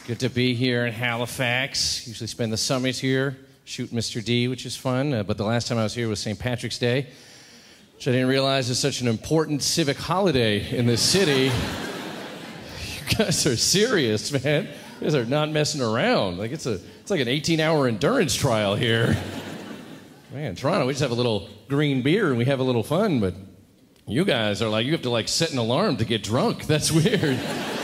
Good to be here in Halifax. Usually spend the summers here, shoot Mr. D, which is fun. But the last time I was here was St. Patrick's Day, which I didn't realize is such an important civic holiday in this city. You guys are serious, man. You guys are not messing around. Like it's like an 18-hour endurance trial here. Man, Toronto, we just have a little green beer and we have a little fun, but you guys are like, you have to like set an alarm to get drunk. That's weird.